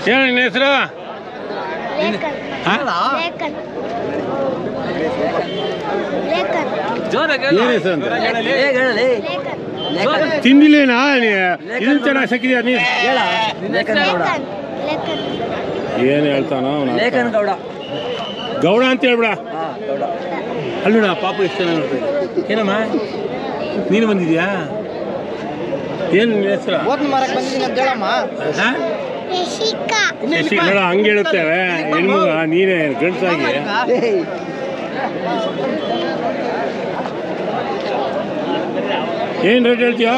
ಏನು ನಿನ್ನ ಹೆಸರು? ಏನು ಹೆಸರು ಅಂತ ತಿಂದಿಲ್ಲೇನಾ? ಇದನ್ನು ಚೆನ್ನಾಗಿ ಸಾಕಿದ್ಯಾ ನೀನು? ಏನು ಹೇಳ್ತಾನೋ ಅವನು? ಗೌಡ ಅಂತ ಹೇಳ್ಬಿಡ. ಅಲ್ಲೋಡ ಪಾಪ ಎಷ್ಟು ಚೆನ್ನಾಗಿ ನೋಡ್ತಾ. ಏನಮ್ಮ ನೀನು ಬಂದಿದ್ಯಾ? ಏನು ನಿನ್ನ ಹೆಸರು? ಶಶಿಕಲಾ ಹಂಗೆ ಹೇಳುತ್ತೇವೆ ಹೆಣ್ಮಗ, ನೀನೇ ಗಂಡಸಾಗಿ. ಏನು ರೇಟ್ ಹೇಳ್ತೀಯ?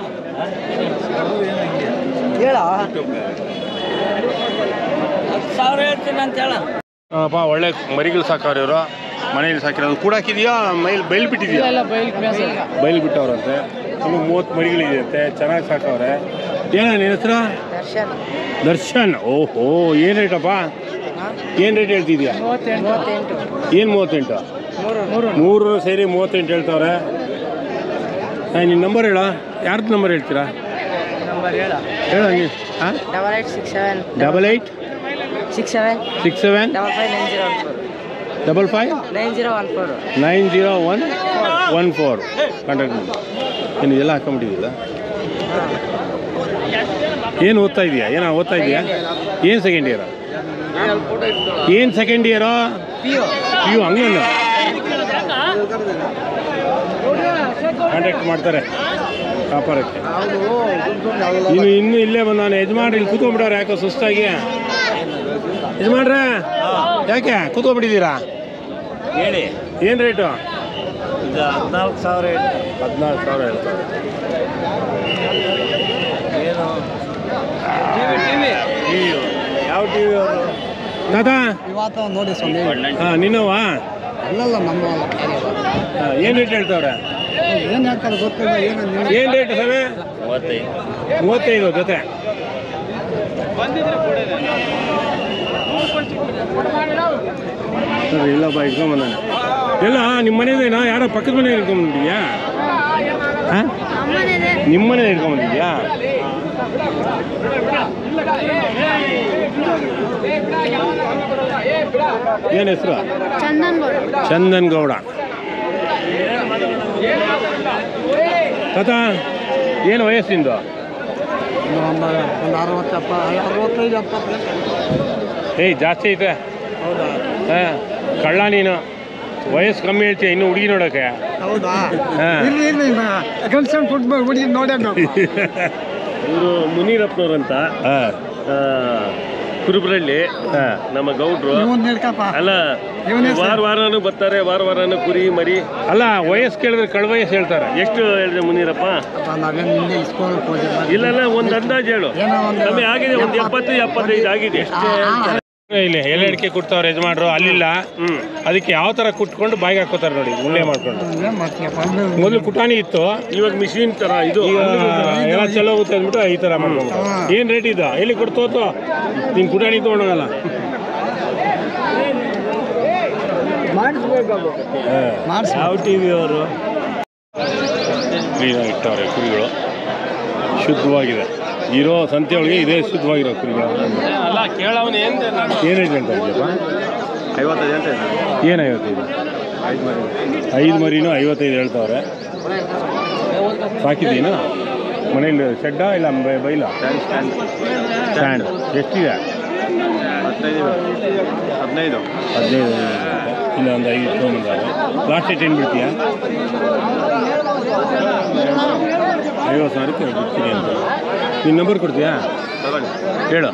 ಅಪ್ಪ ಒಳ್ಳೆ ಮರಿಗಳು ಸಾಕವ್ರು ಇವರು. ಮನೇಲಿ ಸಾಕಿರೋದು ಕೂಡ ಹಾಕಿದ್ಯಾ? ಬೈಲ್ ಬಿಟ್ಟಿದ್ಯಾ? ಬೈಲ್ ಬಿಟ್ಟವ್ರಂತೆ. ಇನ್ನು 30 ಮರಿಗಳಿದೆಯಂತೆ. ಚೆನ್ನಾಗಿ ಸಾಕವ್ರೆ. ಏನ ನಿನ್ನ ಹೆಸರು? ದರ್ಶನ್. ಓಹೋ, ಏನು ರೇಟಪ್ಪ? ಏನು ರೇಟ್ ಹೇಳ್ತಿದ್ಯಾ? ಏನು 38? 3 ಸೇರಿ 38 ಹೇಳ್ತವ್ರೆ. ನಿನ್ನ ನಂಬರ್ ಹೇಳ. ಯಾರ್ದು ನಂಬರ್ ಹೇಳ್ತೀರಾ? ಹೇಳ ನೀವು. ಹಾಂ, 8867 67 55 9014 ಕಾಂಟ್ಯಾಕ್ಟ್ ಮಾಡಿ. ಏನು ಎಲ್ಲ ಹಾಕೊಂಬಿಟ್ಟಿದ್ದಿಲ್ಲ? ಏನು ಓದ್ತಾ ಇದೆಯಾ? ಏನೋ ಓದ್ತಾ ಇದೆಯಾ? ಏನು ಸೆಕೆಂಡ್ ಇಯರಾ? ಏನು ಸೆಕೆಂಡ್ ಇಯರಾ? PU ಹಂಗಲ್ಲ. ಕಾಂಟ್ಯಾಕ್ಟ್ ಮಾಡ್ತಾರೆ ವ್ಯಾಪಾರಕ್ಕೆ. ಇನ್ನು ಇಲ್ಲೇ ಬಂದು ನಾನು ಯಜಮಾನ್ರಿ ಇಲ್ಲಿ ಕೂತ್ಕೊಂಡ್ಬಿಡೋರು. ಯಾಕೋ ಸುಸ್ತಾಗಿ ಯಜಮಾನ್ರೆ ಯಾಕೆ ಕೂತ್ಕೊಂಡ್ಬಿಟ್ಟಿದ್ದೀರಾ? ಹೇಳಿ ಏನು ರೇಟು? 14,000 ಹೇಳ್ತಾರೆ. ಏನು ಯಾವ ಟಿ ವಿ ಅವರು ದಾದಾ ಇವತ್ತು ನೋಡಿ ಸ್ವಾಮಿ? ಹಾಂ, ನಿನ್ನವಾ? ಅಲ್ಲಲ್ಲ, ನಮ್ಮ. ಏನು ರೇಟ್ ಹೇಳ್ತವ್ರೆ? ಏನು ಹೇಳ್ತಾರೆ ಗೊತ್ತಿಲ್ಲ. ಏನು ರೇಟ್ ಸ್ವಾಮಿ? 35 ಜೊತೆ. ಸರಿ, ಇಲ್ಲಪ್ಪ ಇಟ್ಕೊಂಬಂದಾನೆ. ಎಲ್ಲ ನಿಮ್ಮ ಮನೆಯದೇನಾ? ಯಾರೋ ಪಕ್ಕದ ಮನೆ ಇಟ್ಕೊಂಬಂದಿದ್ಯಾ? ಹಾಂ, ನಿಮ್ಮ ಮನೆ ಇಟ್ಕೊಂಬಂದಿದ್ಯಾ? ಏನು ಹೆಸರು? ಚಂದನ್ ಗೌಡ. ತಾತ ಏನು ವಯಸ್ಸಿಂದು? ಒಂದು 65 70. ಏಯ್, ಜಾಸ್ತಿ ಐತೆ. ಹೌದಾ? ಹಾಂ, ಕಳ್ಳ ನೀನು. ವಯಸ್ಸು ಕಮ್ಮಿ ಹೇಳ್ತೀಯ, ಇನ್ನು ಹುಡುಗಿ ನೋಡೋಕೆ. ಹೌದಾ? ಹಾಂ, ಹುಡುಗಿ ನೋಡೋಣ. ಇವರು ಮುನೀರಪ್ಪನವ್ರಂತ ಕುರುಬ್ರಳ್ಳಿ. ನಮ್ಮ ಗೌಡ್ರು ಅಲ್ಲ, ವಾರನೂ ಬರ್ತಾರೆ. ವಾರನೂ ಕುರಿ ಮರಿ. ಅಲ್ಲ, ವಯಸ್ಸು ಕೇಳಿದ್ರೆ ಕಳ್ ವಯಸ್ಸು ಹೇಳ್ತಾರೆ. ಎಷ್ಟು ಹೇಳಿದ್ರೆ ಮುನೀರಪ್ಪ? ಇಲ್ಲ, ಒಂದು ಅಂದಾಜು ಹೇಳು. ಕಮ್ಮಿ ಆಗಿದೆ, ಒಂದು 70-75 ಆಗಿದೆ. ಇಲ್ಲಿ ಎಲೆ ಅಡಿಕೆ ಕುಟ್ತವ್ರೆ ಯಜಮಾನ್ರು. ಅಲ್ಲಿಲ್ಲ, ಅದಕ್ಕೆ ಯಾವ ತರ ಕುಟ್ಕೊಂಡು ಬಾಯಿಗೆ ಹಾಕೋತಾರೆ ನೋಡಿ, ಉಳ್ಳೆ ಮಾಡ್ಕೊಂಡು. ಮೊದಲು ಕುಟಾಣಿ ಇತ್ತು, ಇವಾಗ ಮಿಷಿನ್ ತರ ಇದು ಎಲ್ಲ ಚಲೋ ಹೋಗುತ್ತೆ ಅಂದ್ಬಿಟ್ಟು ಈ ತರ ಮಾಡ್ಕೊಂಡು. ಏನ್ ರೇಟ್ ಇದು? ಎಲ್ಲಿ ಕೊಡ್ತೋತು ನೀನ್ ಕುಟಾಣಿ ತೊಗೊಂಡೋಗಲ್ಲ. ಯಾವ ಟಿವಿ ಅವರು ಕ್ಲೀನಾಗಿ ಇಟ್ಟವ್ರೆ ಕುರಿಗಳು. ಶುದ್ಧವಾಗಿದೆ. ಇರೋ ಸಂತೆ ಒಳಗೆ ಇದೇ ಶುದ್ಧವಾಗಿರೋ ಕುರಿಗಳು. ಏನು ರೇಟ್ ಅಂತ ಇದೆಯಪ್ಪ? 55 ಅಂತ. ಏನು 55? 5 ಮರಿನೂ 55 ಹೇಳ್ತವ್ರೆ. ಸಾಕಿದ್ದೀನ ಮನೇಲಿ? ಶೆಡ್ಡಾ ಇಲ್ಲ ಬೈಲ? ಸ್ಟ್ಯಾಂಡ್. ಎಷ್ಟಿದೆ? 15 ಇಲ್ಲ, ಒಂದು 5 ಇಟ್ಕೊಂಡ್ಬಂದಾರೆ. ಲಾಸ್ಟ್ ರೇಟ್ ಏನು ಬಿಡ್ತೀಯಾ? 50,000ಕ್ಕೆ ಬಿಡ್ತೀನಿ ಅಂತ. ನಿನ್ನ ನಂಬರ್ ಕೊಡ್ತೀಯಾ? ಹೇಳು.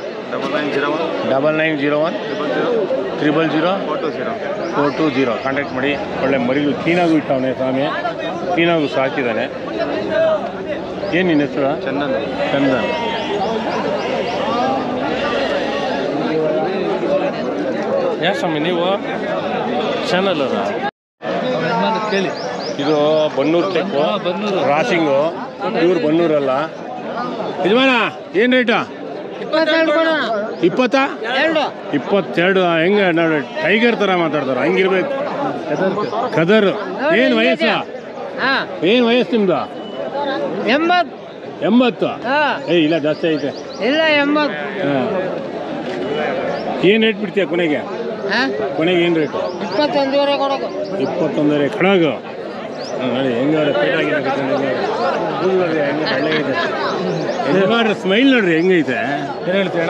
9901 000 420 ಕಾಂಟ್ಯಾಕ್ಟ್ ಮಾಡಿ. ಒಳ್ಳೆ ಮರಿಗಳು ಕ್ಲೀನಾಗೂ ಇಟ್ಟವನೇ ಸ್ವಾಮಿ, ಕ್ಲೀನಾಗೂ ಸಾಕಿದ್ದಾನೆ. ಏನು ನಿನ್ನ ಹೆಸರು? ಚಂದನ್. ಯಾ ಸ್ವಾಮಿ ನೀವು ಚಾನಲ್ ಅದ? ಕೇಳಿ. ಇದು ಬನ್ನೂರು ತೆಕ್ಕು ರಾಸಿಂಗು. ಇವ್ರು ಬನ್ನೂರಲ್ಲ. ಯಜಮಾನ ಏನು ರೇಟಾ? 22. ಹೆಂಗ ನೋಡಿ, ಟೈಗರ್ ತರ ಮಾತಾಡ್ತಾರ, ಹಂಗಿರ್ಬೇಕು. ಕದರ್. ಏನು ವಯಸ್ಸು? ಏನು ವಯಸ್ಸು ನಿಮ್ದು? 80. ಏಯ್, ಇಲ್ಲ ಜಾಸ್ತಿ ಐತೆ. ಇಲ್ಲ 80. ಹಾಂ, ಏನು ರೇಟ್ ಬಿಡ್ತೀಯ ಕೊನೆಗೆ? ಕೊನೆಗೆ ಏನು ರೇಟು? 21 ಕೊಡೋದು. 21 ಕಡಾಗು ನೋಡಿ ಹೆಂಗವ್ರೆ ಹೆಂಗೆ ಸ್ಮೈಲ್ ನೋಡ್ರಿ ಹೆಂಗೈತೆ. ಏನು ಹೇಳ್ತೀಯಣ್ಣ?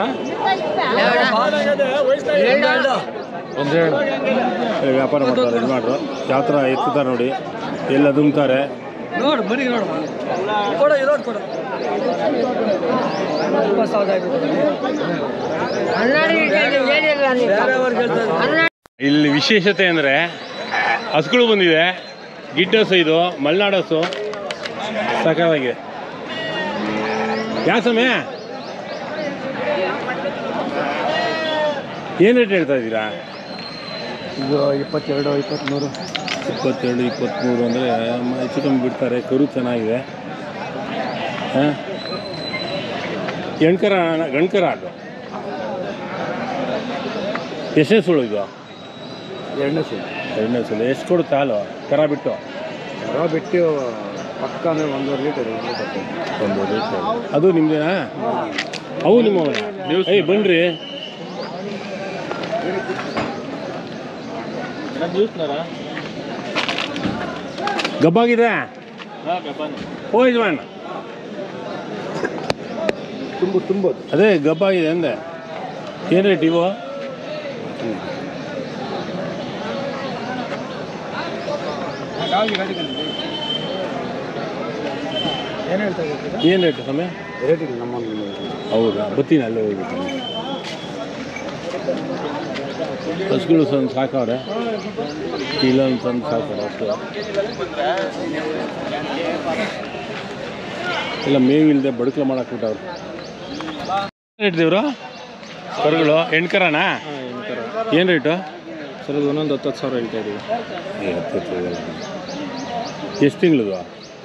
ವ್ಯಾಪಾರ ಮಾಡ್ತಾರೆ ಯಜಮಾನ್ರು ಯಾವ ಥರ ಎತ್ತುತ್ತಾರೆ ನೋಡಿ, ಎಲ್ಲ ದುಮ್ತಾರೆ. ಇಲ್ಲಿ ವಿಶೇಷತೆ ಅಂದರೆ ಹಸುಗಳು ಬಂದಿದೆ, ಗಿಡ್ಡಸು, ಇದು ಮಲೆನಾಡಸು ಸಾಕಾಗಿದೆ. ಯಾವ ಸಮಯ ಏನು ರೇಟ್ ಹೇಳ್ತಾ ಇದ್ದೀರಾ? ಇದು 22, 23. 22, 23 ಅಂದರೆ ಹೆಚ್ಚು ಕಮ್ಮಿ ಬಿಡ್ತಾರೆ. ಕರು ಚೆನ್ನಾಗಿದೆ. ಹಾಂ, ಹೆಣ್ಕರ ಗಂಡ್ಕರ ಅದು ಎಷ್ಟನೇ ಸುಳ್ಳು ಇದು? 2ನೇ ಸುಳ್ಳು. 2ನೇ ಸುಳ್ಳು. ಎಷ್ಟು ಕೊಡುತ್ತೆ ಹಾಲು ಕರ ಬಿಟ್ಟು? ಕರ ಬಿಟ್ಟು ಪಕ್ಕ ಅಂದರೆ 1.5 ಲೀಟರ್. 1.5 ಲೀಟರ್. ಅದು ನಿಮ್ಮದೇನಾ? ಅವು ನಿಮ್ಮವನ? ಏಯ್ ಬನ್ನಿರಿ. ಗಬ್ಬಾಗಿದೆ. ಓ ಯಜಮಾನ್ ತುಂಬೋದು. ಅದೇ ಗಬ್ಬಾಗಿದೆ ಅಂದೆ. ಏನು ರೇಟ್ ಇವು? ಏನು ಹೇಳ್ತಾ ಇದ್ದೀರಾ? ಏನು ರೇಟು ಸಮಯ? ರೇಟಿಗೆ ನಮ್ಮ ಹೌದಾ? ಬತ್ತೀನಿ ಅಲ್ಲೇ ಹೋಗ್ಬೇಕು. ಹಸುಗಳು ತಂದು ಸಾಕವ್ರೆ, ಇಲ್ಲೊಂದು ತಂದು ಸಾಕವ್ರೆ ಅಷ್ಟು. ಎಲ್ಲ ಮೇವಿಲ್ಲದೆ ಬದುಕಲು ಮಾಡಾಕ್ಬಿಟ್ಟವ್ರು. ರೇಟ್ ದೇವ್ರು ಕರುಗಳು? ಹೆಣ್ಕರನಾ? ಏನು ರೇಟು? ಸರ್ ಇದು ಒಂದೊಂದು 10,000 ಹೇಳ್ತಾ ಇದ್ದೀವಿ. 10,000. ಎಷ್ಟು ತಿಂಗಳದು?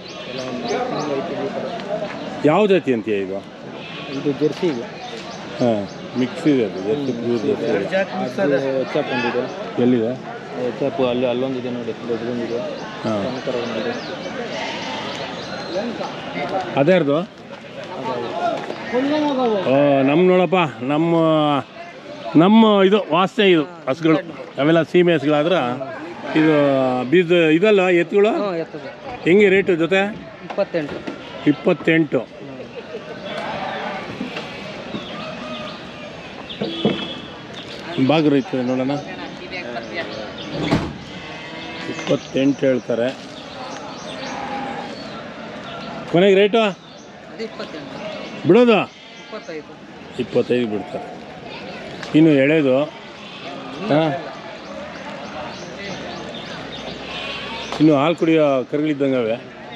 ಯಾವ ಜಾತಿ ಅಂತೀಯ ಇದು? ಇದು ಜೆರ್ಸಿ ಇದೆ. ಹಾಂ, ಮಿಕ್ಸ್ ಇದೆ ಅದು. ಎಷ್ಟು ಪ್ಯೂರ್ ಜರ್ಸಿ? ಎಚ್ ಒಂದಿದೆ. ಎಲ್ಲಿದೆ? ಎಚ್ ಅಲ್ಲಿ ಅಲ್ಲೊಂದಿದೆ ನೋಡಿ, ದೊಡ್ಡದೊಂದಿದೆ. ಹಾಂ, ಒಂದಿದೆ. ಅದ್ಯಾರ್ದು? ನಮ್ಮ ನೋಡಪ್ಪ, ನಮ್ಮ ಇದು ವಾಸನೆ ಇದು ಹಸುಗಳು. ಅವೆಲ್ಲ ಸೀಮೆ ಹಸುಗಳಾದ್ರೆ ಇದು ಬೀಜ ಇದಲ್ಲ ಎತ್ತುಗಳು. ಹೆಂಗೆ ರೇಟು ಜೊತೆ? 28. ಬಾಗ್ರ ಇತ್ತು ನೋಡೋಣ. 28 ಹೇಳ್ತಾರೆ. ಕೊನೆಗೆ ರೇಟು ಬಿಡೋದು? 25 ಬಿಡ್ತಾರೆ. ಇನ್ನು ಎಳೆದು. ಹಾಂ, ಇನ್ನು ಹಾಲು ಕುಡಿಯೋ ಕರುಗಳಿದ್ದಂಗೆ ಅವೆ.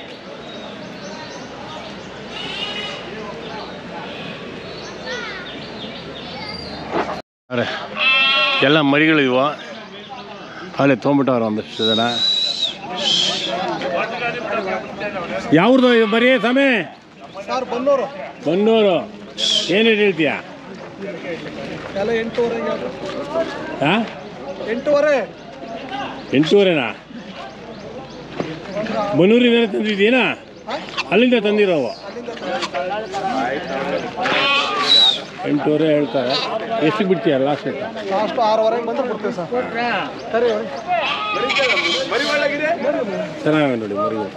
ಅರೆ ಎಲ್ಲ ಮರಿಗಳಿವು. ಅಲ್ಲೇ ತೊಗೊಂಬಿಟ್ಟವ್ರು ಒಂದಷ್ಟು ಜನ. ಯಾವ್ದು ಇದು ಮರಿ ಸಮಯ? ಬನ್ನೂರು. ಏನು ಹೇಳ್ತೀಯ? ಎಲ್ಲ 8.5. ಹಾಂ, 8.5. 8.5ನಾ? ಬನ್ನೂರಿಂದ ತಂದಿದ್ದೀನಾ? ಅಲ್ಲಿಂದ ತಂದಿರೋವು? 8.5 ಹೇಳ್ತಾರೆ. ಎಷ್ಟು ಬಿಡ್ತೀಯ ಲಾಸ್ಟ್ ರೇಟ್? ಲಾಸ್ಟ್ 6.5 ಬಂದ್ರೆ ಬಿಡ್ತೀವಿ ಸರ್. ಸರಿ ಚೆನ್ನಾಗಿ ನೋಡಿ ಮರಿಗಳು.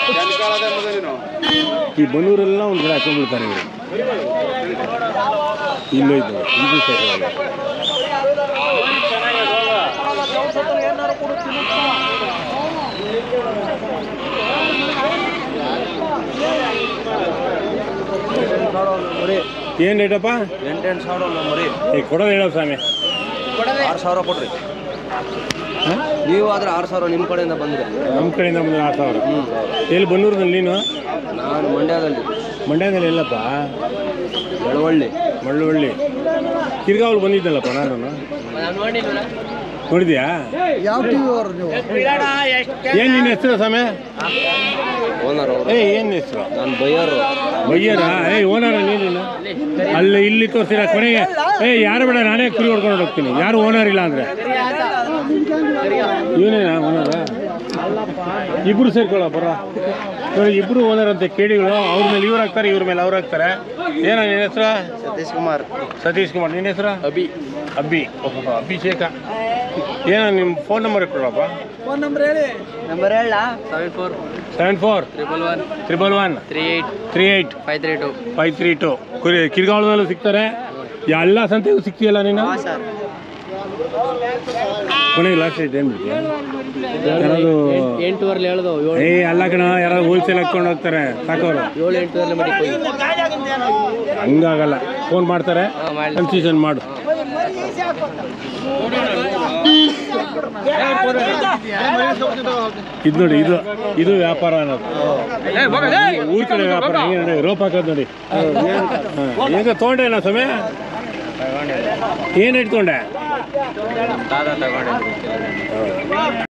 ಈ ಬನ್ನೂರೆಲ್ಲ ಒಂದು ಕಡೆ ಹಾಕೊಂಡ್ಬಿಡ್ತಾರೆ ಇವರು. ಇಲ್ಲೂ ಇದ್ದು ಇದು ಸೇರಿದೆ. ಏನು ರೇಟಪ್ಪ? 8,000 ಮರಿ. ಕೊಡೋದು ಹೇಳೋ ಸ್ವಾಮಿ. 6,000 ಕೊಡ್ರಿ. ನೀವು ಆದ್ರೆ 6,000 ನಿಮ್ಮ ಕಡೆಯಿಂದ ಬಂದಿದೆ. ನಮ್ಮ ಕಡೆಯಿಂದ ಬಂದರೆ 6,000. ಎಲ್ಲಿ ಬನ್ನೂರಿನಲ್ಲಿ ನೀನು? ನಾನು ಮಂಡ್ಯದಲ್ಲಿ. ಮಂಡ್ಯದಲ್ಲಿ ಎಲ್ಲಪ್ಪ? ಮಳ್ಳವಳ್ಳಿ. ತಿರ್ಗಾವಲು ಬಂದಿದ್ದಲ್ಲಪ್ಪ ನಾನು. ನೋಡಿದ್ಯಾ? ಯಾವ ಟಿವಿ ಅವರು ನೀವು? ಏನು ನಿನ್ನ ಹೆಸರು ಸಮಯ? ಓನರ್ ಅವರು. ಏನು ಹೆಸರು? ನಾನು ಬಯ್ಯರು. ಬಯ್ಯರಾ? ಓನರ ನೀನು? ಅಲ್ಲಿ ಇಲ್ಲಿ ತೋರಿಸಿರ ಕೊನೆಗೆ ಯಾರು ಬೇಡ, ನಾನೇ ಕುರಿ ಹೊಡ್ಕೊಂಡು ಹೋಗ್ತೀನಿ. ಯಾರು ಓನರ್ ಇಲ್ಲ ಅಂದರೆ ಇವನೇನಾ ಓನರ? ಇಬ್ಬರು ಸೇರ್ಕೊಳ್ಳೋ ಬರ. ನೋಡಿ ಇಬ್ರು ಓನರ್ ಅಂತೆ ಕೇಳಿಗಳು. ಅವ್ರ ಮೇಲೆ ಇವ್ರು ಹಾಕ್ತಾರೆ, ಇವ್ರ ಮೇಲೆ ಅವ್ರು ಹಾಕ್ತಾರೆ. ಏನೋ ನಿನ್ನ ಹೆಸರು? ಸತೀಶ್ ಕುಮಾರ್. ನಿನ್ನ ಹೆಸರು? ಅಭಿಷೇಕ. ಏನೋ ನಿಮ್ಮ ಫೋನ್ ನಂಬರ್ ಕೊಡಪ್ಪ. ಫೋನ್ ನಂಬರ್ ಹೇಳಿ. ನಂಬರ್ ಹೇಳ 743138 ಕಿರ್ಗಾವಳದಲ್ಲೂ ಸಿಗ್ತಾರೆ, ಎಲ್ಲ ಸಂತೆಗೂ ಸಿಗ್ತೀಯಲ್ಲ ನೀನು? ಕೊನೆಗೆ ಲಾಸ್ಟ್ ಐತೆ ಯಾರಾದ್ರು 8 ಹೇಳ್ದು ಅಲ್ಲ ಕಣ, ಯಾರಾದ್ರು ಹೋಲ್ಸೇಲ್ ಹಾಕೊಂಡು ಹೋಗ್ತಾರೆ ಸಾಕೋರು. 7-8 ಹಂಗಾಗಲ್ಲ, ಫೋನ್ ಮಾಡ್ತಾರೆ, ಕನ್ಫ್ಯೂಷನ್ ಮಾಡು. ಇದು ನೋಡಿ, ಇದು ವ್ಯಾಪಾರ ಅನ್ನೋದು. ಊರ್ ಕಡೆ ವ್ಯಾಪಾರ ಹೆಂಗೆ ರೋಪ್ ಹಾಕೋದು ನೋಡಿ. ಹೆಂಗ ತೊಗೊಂಡೆ ನಾ ಸಮಯ ಏನು ಇಟ್ಕೊಂಡೆ?